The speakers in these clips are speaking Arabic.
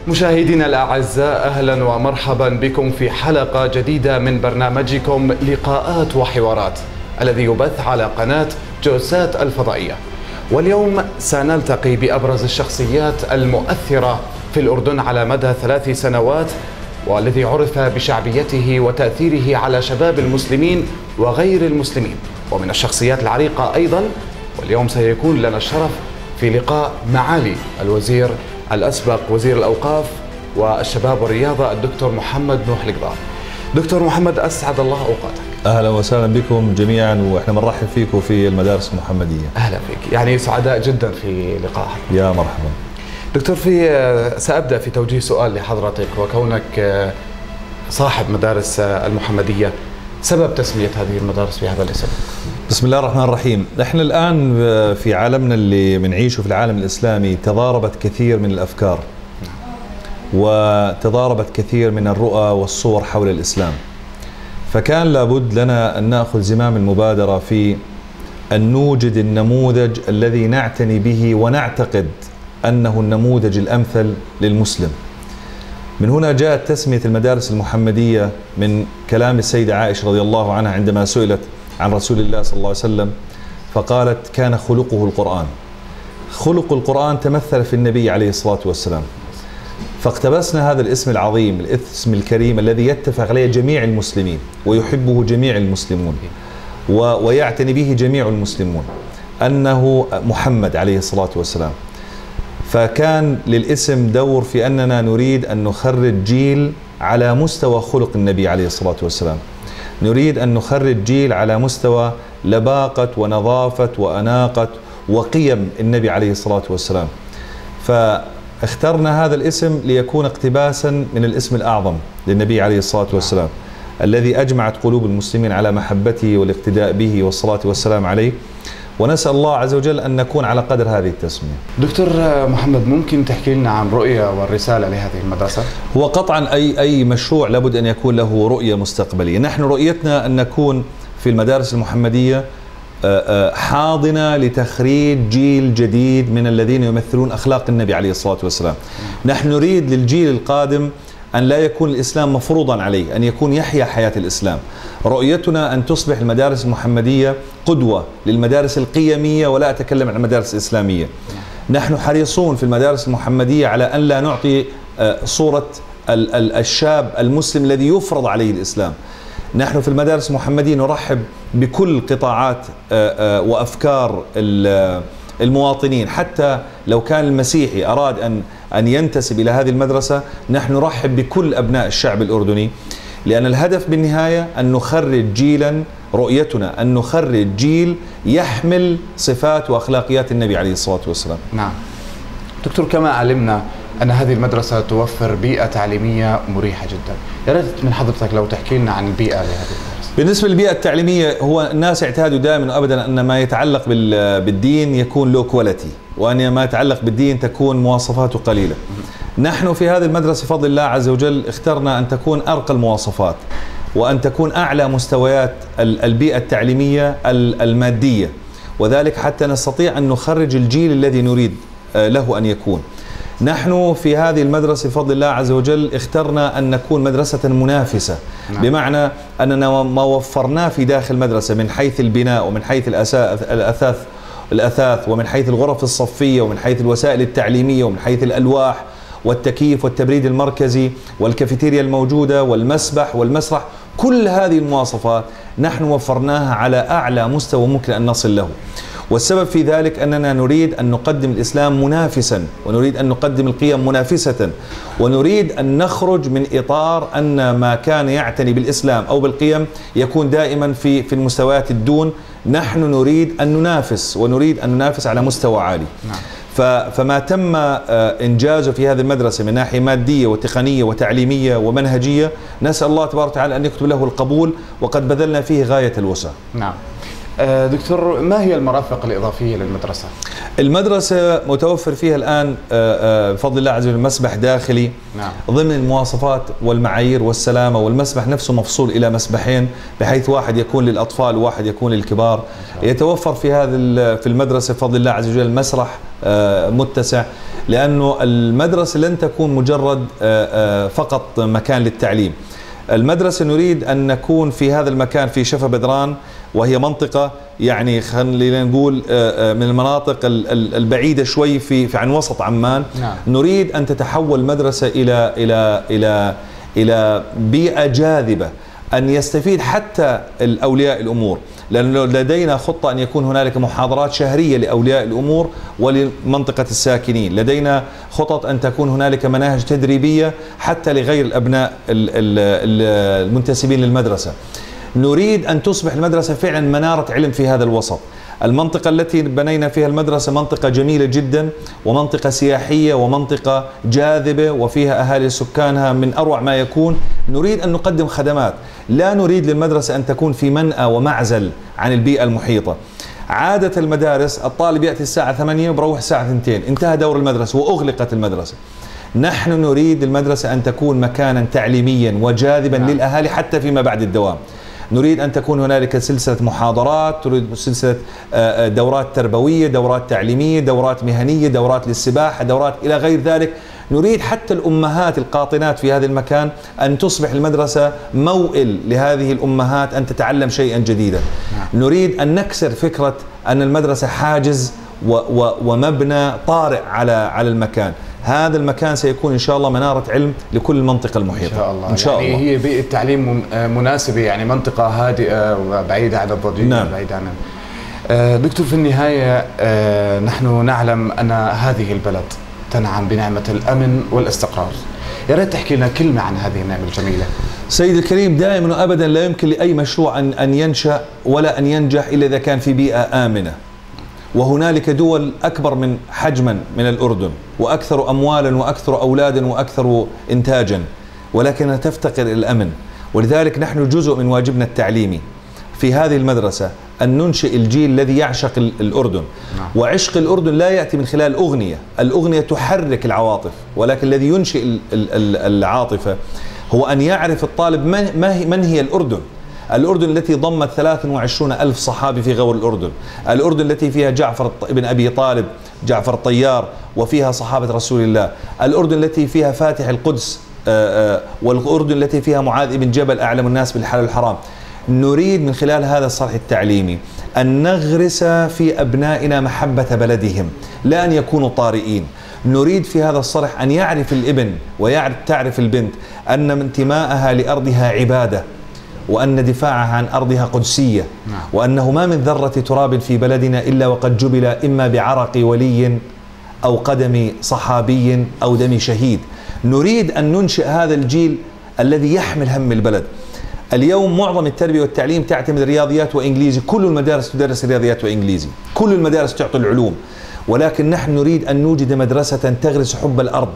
مشاهدينا الأعزاء، أهلا ومرحبا بكم في حلقة جديدة من برنامجكم لقاءات وحوارات الذي يبث على قناة جوسات الفضائية. واليوم سنلتقي بأبرز الشخصيات المؤثرة في الأردن على مدى 3 سنوات، والذي عرف بشعبيته وتأثيره على شباب المسلمين وغير المسلمين، ومن الشخصيات العريقة أيضا. واليوم سيكون لنا الشرف في لقاء معالي الوزير الأسبق وزير الأوقاف والشباب والرياضة الدكتور محمد نوح القضاء. دكتور محمد، أسعد الله أوقاتك. أهلا وسهلا بكم جميعا، وإحنا بنرحب فيكم في المدارس المحمدية. أهلا فيك، يعني سعداء جدا في لقائك. يا مرحبا دكتور. سأبدأ في توجيه سؤال لحضرتك، وكونك صاحب مدارس المحمدية، سبب تسمية هذه المدارس بهذا الاسم؟ بسم الله الرحمن الرحيم. احنا الآن في عالمنا اللي بنعيشه في العالم الإسلامي تضاربت كثير من الأفكار وتضاربت كثير من الرؤى والصور حول الإسلام، فكان لابد لنا أن نأخذ زمام المبادرة في أن نوجد النموذج الذي نعتني به ونعتقد أنه النموذج الأمثل للمسلم. من هنا جاءت تسمية المدارس المحمدية من كلام السيدة عائشة رضي الله عنها عندما سئلت عن رسول الله صلى الله عليه وسلم فقالت: كان خلقه القرآن. خلق القرآن تمثل في النبي عليه الصلاة والسلام، فاقتبسنا هذا الاسم العظيم، الاسم الكريم الذي يتفق عليه جميع المسلمين ويحبه جميع المسلمون ويعتني به جميع المسلمون، أنه محمد عليه الصلاة والسلام. فكان للاسم دور في أننا نريد أن نخرج جيل على مستوى خلق النبي عليه الصلاة والسلام، نريد أن نخرج جيل على مستوى لباقة ونظافة وأناقة وقيم النبي عليه الصلاة والسلام. فاخترنا هذا الاسم ليكون اقتباسا من الاسم الأعظم للنبي عليه الصلاة والسلام الذي أجمعت قلوب المسلمين على محبته والاقتداء به والصلاة والسلام عليه، ونسأل الله عز وجل أن نكون على قدر هذه التسمية. دكتور محمد، ممكن تحكي لنا عن رؤية والرسالة لهذه المدرسة؟ هو قطعا أي مشروع لابد أن يكون له رؤية مستقبلية. نحن رؤيتنا أن نكون في المدارس المحمدية حاضنة لتخريج جيل جديد من الذين يمثلون أخلاق النبي عليه الصلاة والسلام. نحن نريد للجيل القادم أن لا يكون الإسلام مفروضا عليه، أن يكون يحيا حياة الإسلام. رؤيتنا أن تصبح المدارس المحمدية قدوة للمدارس القيمية، ولا أتكلم عن المدارس الإسلامية. نحن حريصون في المدارس المحمدية على أن لا نعطي صورة الشاب المسلم الذي يفرض عليه الإسلام. نحن في المدارس المحمدية نرحب بكل قطاعات وأفكار المواطنين، حتى لو كان المسيحي أراد أن ينتسب إلى هذه المدرسة، نحن نرحب بكل أبناء الشعب الأردني، لأن الهدف بالنهاية أن نخرج جيلا، رؤيتنا أن نخرج جيل يحمل صفات وأخلاقيات النبي عليه الصلاة والسلام. نعم دكتور، كما علمنا أن هذه المدرسة توفر بيئة تعليمية مريحة جدا، يا ريت من حضرتك لو تحكي لنا عن البيئة لهذه المدرسة. بالنسبة للبيئة التعليمية، هو الناس اعتادوا دائما وأبدا أن ما يتعلق بالدين يكون لو كواليتي، وأن ما يتعلق بالدين تكون مواصفاته قليلة. نحن في هذه المدرسة بفضل الله عز وجل اخترنا أن تكون أرقى المواصفات، وأن تكون أعلى مستويات البيئة التعليمية المادية، وذلك حتى نستطيع أن نخرج الجيل الذي نريد له أن يكون. نحن في هذه المدرسة بفضل الله عز وجل اخترنا أن نكون مدرسة منافسة. نعم. بمعنى أننا ما وفرناه في داخل المدرسة من حيث البناء ومن حيث الأثاث ومن حيث الغرف الصفية ومن حيث الوسائل التعليمية ومن حيث الألواح والتكييف والتبريد المركزي والكافيتيريا الموجودة والمسبح والمسرح، كل هذه المواصفات نحن وفرناها على أعلى مستوى ممكن أن نصل له. والسبب في ذلك أننا نريد أن نقدم الإسلام منافسا، ونريد أن نقدم القيم منافسة، ونريد أن نخرج من إطار أن ما كان يعتني بالإسلام أو بالقيم يكون دائما في المستويات الدون. نحن نريد أن ننافس، ونريد أن ننافس على مستوى عالي. نعم. فما تم إنجازه في هذه المدرسة من ناحية مادية وتقنية وتعليمية ومنهجية، نسأل الله تبارك وتعالى أن يكتب له القبول، وقد بذلنا فيه غاية الوسع. نعم دكتور، ما هي المرافق الإضافية للمدرسة؟ المدرسة متوفر فيها الآن بفضل الله عز وجل مسبح داخلي ضمن المواصفات والمعايير والسلامة، والمسبح نفسه مفصول إلى مسبحين بحيث واحد يكون للأطفال وواحد يكون للكبار. يتوفر في المدرسة بفضل الله عز وجل مسرح متسع، لأنه المدرسة لن تكون مجرد فقط مكان للتعليم. المدرسة نريد أن نكون في هذا المكان في شفا بدران، وهي منطقة يعني خلينا نقول من المناطق البعيدة شوي في عن وسط عمان. نريد أن تتحول المدرسة إلى بيئة جاذبة، أن يستفيد حتى الأولياء الأمور، لأنه لدينا خطة أن يكون هنالك محاضرات شهرية لأولياء الأمور ولمنطقة الساكنين. لدينا خطط أن تكون هنالك مناهج تدريبية حتى لغير الأبناء المنتسبين للمدرسة. نريد أن تصبح المدرسة فعلا منارة علم في هذا الوسط. المنطقة التي بنينا فيها المدرسة منطقة جميلة جدا، ومنطقة سياحية، ومنطقة جاذبة، وفيها أهالي سكانها من أروع ما يكون. نريد أن نقدم خدمات، لا نريد للمدرسة أن تكون في منأى ومعزل عن البيئة المحيطة. عادة المدارس الطالب يأتي الساعة 8 وبروح الساعة 2، انتهى دور المدرسة وأغلقت المدرسة. نحن نريد المدرسة أن تكون مكانا تعليميا وجاذبا للأهالي حتى فيما بعد الدوام. نريد أن تكون هنالك سلسلة محاضرات، تريد سلسلة دورات تربوية، دورات تعليمية، دورات مهنية، دورات للسباحة، دورات إلى غير ذلك. نريد حتى الأمهات القاطنات في هذا المكان أن تصبح المدرسة موئل لهذه الأمهات أن تتعلم شيئا جديدا. نريد أن نكسر فكرة أن المدرسة حاجز ومبنى طارئ على المكان. هذا المكان سيكون إن شاء الله منارة علم لكل المنطقة المحيطة إن شاء الله. إن شاء الله هي بيئة تعليم مناسبة، يعني منطقة هادئة وبعيدة عن الضجيج. بعيدة عن دكتور، في النهاية نحن نعلم أن هذه البلد تنعم بنعمة الأمن والاستقرار. يا ريت تحكي لنا كلمة عن هذه النعمة الجميلة. سيد الكريم، دائما وأبدا لا يمكن لأي مشروع أن ينشأ ولا أن ينجح إلا إذا كان في بيئة آمنة. وهنالك دول أكبر من حجما من الأردن، وأكثر أموالا وأكثر أولادا وأكثر إنتاجا، ولكنها تفتقر إلى الأمن. ولذلك نحن جزء من واجبنا التعليمي في هذه المدرسة أن ننشئ الجيل الذي يعشق الأردن. وعشق الأردن لا يأتي من خلال أغنية، الأغنية تحرك العواطف، ولكن الذي ينشئ العاطفة هو أن يعرف الطالب من هي الأردن. الأردن التي ضمت 23,000 صحابي في غور الأردن، الأردن التي فيها جعفر بن أبي طالب، جعفر الطيار، وفيها صحابة رسول الله، الأردن التي فيها فاتح القدس، والأردن التي فيها معاذ بن جبل أعلم الناس بالحلال والحرام. نريد من خلال هذا الصرح التعليمي أن نغرس في أبنائنا محبة بلدهم، لا أن يكونوا طارئين. نريد في هذا الصرح أن يعرف الابن وتعرف البنت أن انتماءها لأرضها عبادة، وأن دفاعها عن أرضها قدسية، وأنه ما من ذرة تراب في بلدنا إلا وقد جبل إما بعرق ولي أو قدم صحابي أو دم شهيد. نريد أن ننشئ هذا الجيل الذي يحمل هم البلد. اليوم معظم التربية والتعليم تعتمد رياضيات وإنجليزي، كل المدارس تدرس رياضيات وإنجليزي، كل المدارس تعطي العلوم، ولكن نحن نريد أن نوجد مدرسة تغرس حب الأرض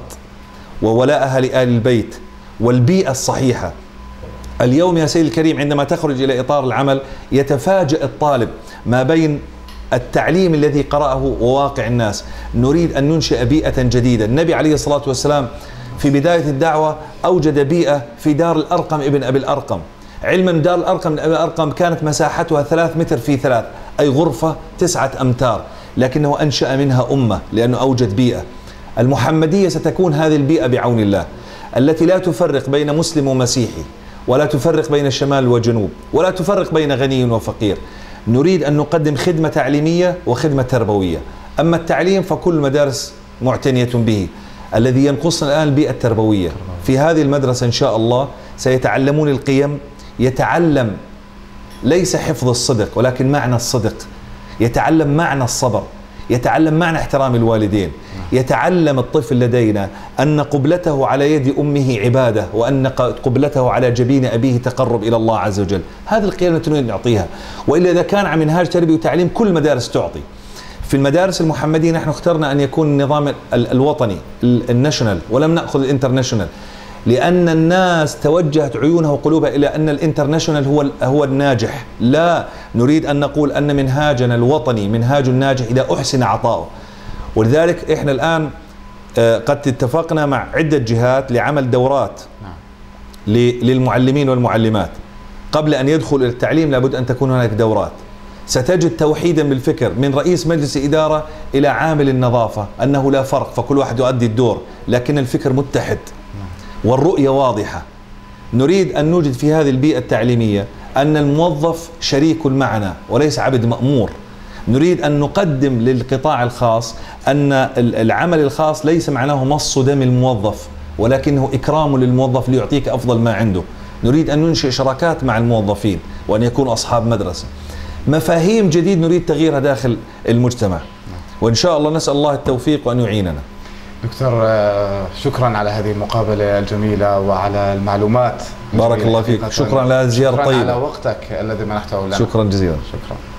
وولاءها لآل البيت والبيئة الصحيحة. اليوم يا سيدي الكريم عندما تخرج إلى إطار العمل يتفاجأ الطالب ما بين التعليم الذي قرأه وواقع الناس. نريد أن ننشئ بيئة جديدة. النبي عليه الصلاة والسلام في بداية الدعوة أوجد بيئة في دار الأرقم ابن أبي الأرقم. علما دار الأرقم ابن أبي الأرقم كانت مساحتها 3 متر في 3، أي غرفة 9 أمتار، لكنه أنشأ منها أمة لأنه أوجد بيئة. المحمدية ستكون هذه البيئة بعون الله التي لا تفرق بين مسلم ومسيحي، ولا تفرق بين الشمال والجنوب، ولا تفرق بين غني وفقير. نريد أن نقدم خدمة تعليمية وخدمة تربوية. أما التعليم فكل المدارس معتنية به. الذي ينقصنا الآن البيئة التربوية. في هذه المدرسة إن شاء الله سيتعلمون القيم، يتعلم ليس حفظ الصدق ولكن معنى الصدق، يتعلم معنى الصبر، يتعلم معنى احترام الوالدين، يتعلم الطفل لدينا أن قبلته على يد أمه عبادة، وأن قبلته على جبين أبيه تقرب إلى الله عز وجل. هذه القيم التي نريد نعطيها. وإلا إذا كان عن منهاج تربية وتعليم كل المدارس تعطي. في المدارس المحمدية نحن اخترنا أن يكون النظام الوطني الناشونال، ولم نأخذ الانترناشونال، لأن الناس توجهت عيونها وقلوبها إلى أن الانترناشونال هو الناجح. لا، نريد أن نقول أن منهاجنا الوطني منهاج ناجح إذا أحسن عطاؤه. ولذلك إحنا الآن قد اتفقنا مع عدة جهات لعمل دورات للمعلمين والمعلمات. قبل أن يدخل إلى التعليم لابد أن تكون هناك دورات. ستجد توحيدا بالفكر من رئيس مجلس إدارة إلى عامل النظافة، أنه لا فرق، فكل واحد يؤدي الدور، لكن الفكر متحد والرؤية واضحة. نريد أن نوجد في هذه البيئة التعليمية أن الموظف شريك معنا وليس عبد مأمور. نريد أن نقدم للقطاع الخاص أن العمل الخاص ليس معناه مص دم الموظف، ولكنه إكرام للموظف ليعطيك أفضل ما عنده. نريد أن ننشئ شراكات مع الموظفين وأن يكونوا أصحاب مدرسة. مفاهيم جديد نريد تغييرها داخل المجتمع، وإن شاء الله نسأل الله التوفيق وأن يعيننا. دكتور، شكرا على هذه المقابلة الجميلة وعلى المعلومات. بارك الله فيك. شكرا على الزيارة الطيبة. شكرا على وقتك الذي منحته لنا. شكرا جزيلا. شكرا.